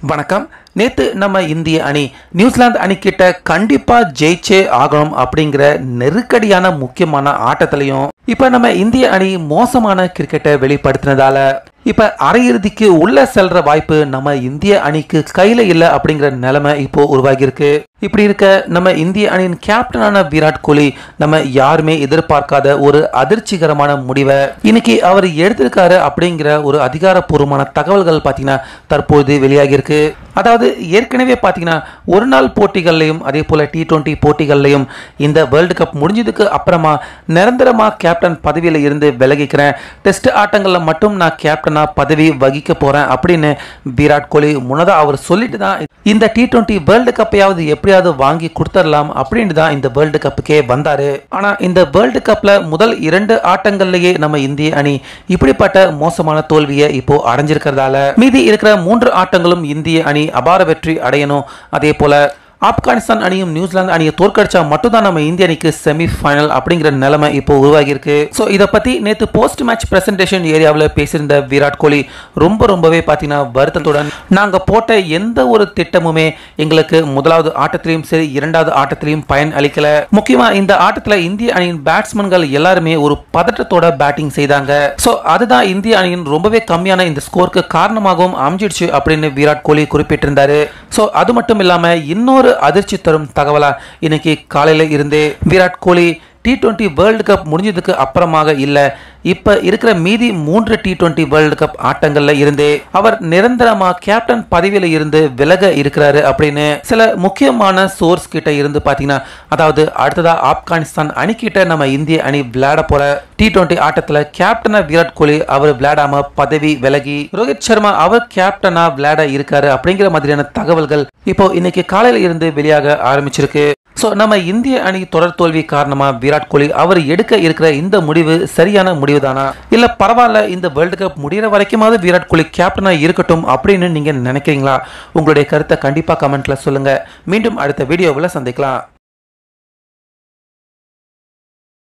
வணக்கம். நேத்து நம்ம இந்திய அணி நியூசிலாந்து அணி கிட்ட கண்டிப்பா ஜெயிச்சே ஆகணும் அப்படிங்கிற நெருக்கடியான முக்கியமான ஆட்டத்திலையும் இப்ப நம்ம இந்திய அணி மோசமான கிரிக்கெட்டை வெளிப்படுத்தினதால இப்ப அரையிறுதிக்கு உள்ள செல்ற வாய்ப்பு நம்ம இந்திய அணிக்கு கையில இல்ல அப்படிங்கிற நிலைமை இப்போ உருவாகி இருக்கு. இப்படி இருக்க நம்ம இந்திய அணியின் கேப்டனான விராட் கோலி நம்ம யாருமே எதிர்பார்க்காத ஒரு அதிர்ச்சிகரமான முடிவை இன்னைக்கு அவர் எடுத்திருக்காரு அப்படிங்கிற ஒரு அதிகாரப்பூர்வமான தகவல்கள் பாத்தீங்கன்னா தற்போது வெளியாகி இருக்கு. அதாவது ஏற்கனவே பாத்தீங்கன்னா ஒரு நாள் போட்டிகள்லையும் அதே போல T20 போட்டிகள்லையும் இந்த வேர்ல்டு கப் முடிஞ்சதுக்கு அப்புறமா நிரந்தரமா கேப்டன் பதவியில இருந்து விலகிக்கிறேன், டெஸ்ட் ஆட்டங்கள்ல மட்டும் நான் கேப்டனா பதவி வகிக்க போறேன் அப்படின்னு விராட் கோலி முன்னதா அவர் சொல்லிட்டு தான் இந்த T20 வேர்ல்டு கப்பையாவது எப்படியாவது வாங்கி கொடுத்துடலாம் அப்படின்னு தான் இந்த வேர்ல்டு கப்புக்கே வந்தாரு. ஆனா இந்த வேர்ல்டு கப்ல முதல் 2 ஆட்டங்கள்லயே நம்ம இந்திய அணி இப்படிப்பட்ட மோசமான தோல்வியை இப்போ அடைஞ்சிருக்கிறதால மீதி இருக்கிற 3 ஆட்டங்களும் இந்திய அணி அபார வெற்றி அடையணும். அதே போல ஆப்கானிஸ்தான் அணியும் நியூசிலாந்து அணியை தோற்கடிச்சா மட்டும்தான் நம்ம இந்திய அணிக்கு செமி ஃபைனல் அப்படிங்கிற நிலைமை இப்போ உருவாகி இருக்கு. ஸோ இதை பத்தி நேற்று போஸ்ட் மேட்ச் பிரசன்டேஷன் ஏரியாவில் பேசியிருந்த விராட் கோலி ரொம்பவே பார்த்தீங்கன்னா வருத்தத்துடன் நாங்க போட்ட எந்த ஒரு திட்டமுமே எங்களுக்கு முதலாவது ஆட்டத்திலையும் சரி இரண்டாவது ஆட்டத்திலையும் பயன் அளிக்கல. முக்கியமா இந்த ஆட்டத்தில் இந்திய அணியின் பேட்ஸ்மேன்கள் எல்லாருமே ஒரு பதட்டத்தோட பேட்டிங் செய்தாங்க. ஸோ அதுதான் இந்திய அணியின் ரொம்பவே கம்மியான இந்த ஸ்கோருக்கு காரணமாகவும் அமைஞ்சிடுச்சு அப்படின்னு விராட் கோலி குறிப்பிட்டிருந்தாரு. ஸோ அது மட்டும் இல்லாம இன்னொரு அதிர்ச்சி தரும் தகவலா இன்னைக்கு காலையில இருந்தே Virat Kohli T20 world cup முடிஞ்சதுக்கு அப்புறமாக இல்ல, இப்ப இருக்கிற மீதி 3 T20 வேர்ல்டு கப் ஆட்டங்கள்ல இருந்தே அவர் நிரந்தரமா கேப்டன் பதவியில இருந்து விலக இருக்கிறாரு அப்படின்னு சில முக்கியமான சோர்ஸ் கிட்ட இருந்து பாத்தீங்கன்னா, அதாவது அடுத்ததா ஆப்கானிஸ்தான் அணி கிட்ட நம்ம இந்திய அணி விளையாட போற T20 ஆட்டத்துல கேப்டனா விராட் கோலி அவர் விளையாடாம பதவி விலகி ரோஹித் சர்மா அவர் கேப்டனா விளையாட இருக்காரு அப்படிங்கிற மாதிரியான தகவல்கள் இப்போ இன்னைக்கு காலையில இருந்து வெளியாக ஆரம்பிச்சிருக்கு. ஸோ நம்ம இந்திய அணி தொடர் தோல்வி காரணமா விராட் கோலி அவர் எடுக்க இருக்கிற இந்த முடிவு சரியான முடிவு தானா, இல்ல பரவாயில்ல இந்த வேர்ல்டு கப் முடிகிற வரைக்குமாவது விராட் கோலி கேப்டனா இருக்கட்டும் அப்படின்னு நீங்க நினைக்கிறீங்களா? உங்களுடைய கருத்தை கண்டிப்பா கமெண்ட்ல சொல்லுங்க. மீண்டும் அடுத்த வீடியோவில் சந்திக்கலாம்.